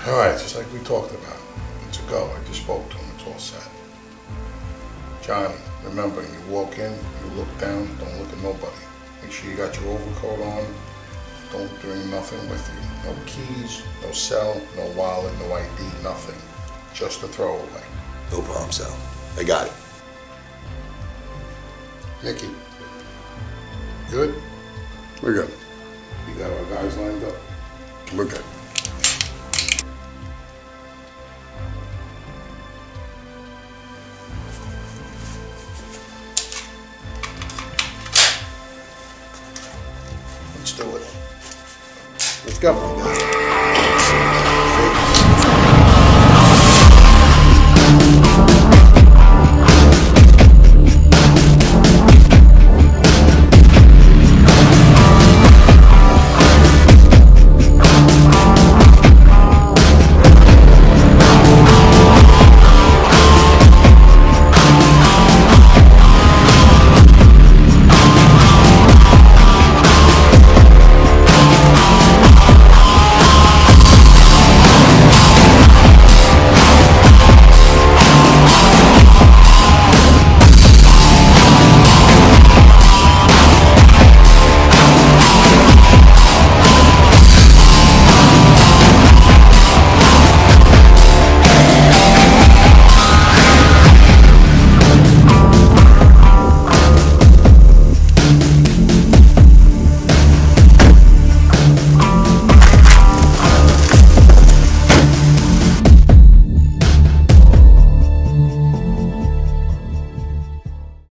All right, just like we talked about. It's a go. I just spoke to him. It's all set. Johnny, remember, you walk in, you look down, don't look at nobody. Make sure you got your overcoat on. Don't bring nothing with you. No keys, no cell, no wallet, no ID, nothing. Just a throwaway. No problem, Sal. I got it. Nicky, good? We're good. You got our guys lined up? We're good. Let's do it. Let's go.